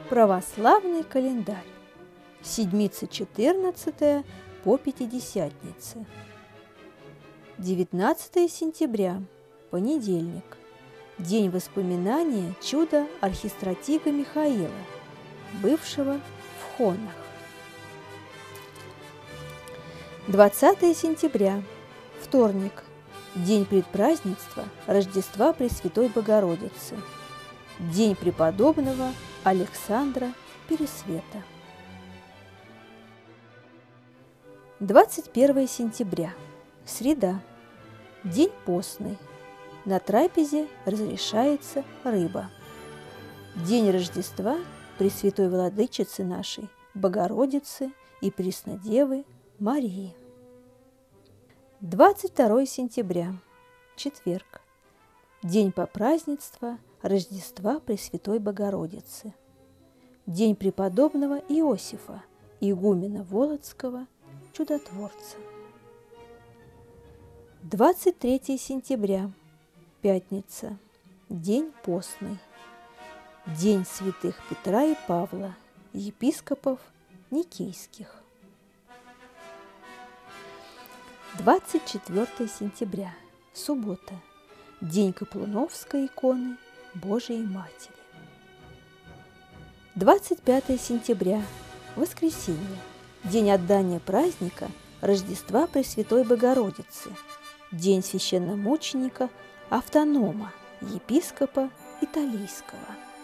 Православный календарь. Седмица 14 по Пятидесятнице. 19 сентября. Понедельник. День воспоминания чуда архистратига Михаила, бывшего в Хонах. 20 сентября. Вторник. День предпразднества Рождества Пресвятой Богородицы. День преподобного Александра Пересвета. 21 сентября. Среда. День постный. На трапезе разрешается рыба. День Рождества Пресвятой Владычицы нашей, Богородицы и Преснодевы Марии. 22 сентября. Четверг. День попразднества Рождества Пресвятой Богородицы. День преподобного Иосифа, игумена Володского, чудотворца. 23 сентября. Пятница. День постный. День святых Петра и Павла, епископов Никейских. 24 сентября. Суббота. День Каплуновской иконы Божией Матери. 25 сентября. Воскресенье. День отдания праздника Рождества Пресвятой Богородицы. День священномученика Автонома, епископа Италийского.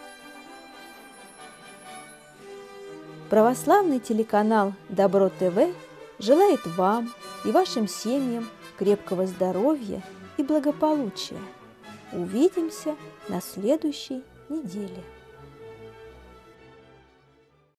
Православный телеканал Добро ТВ желает вам и вашим семьям крепкого здоровья и благополучия. Увидимся на следующей неделе.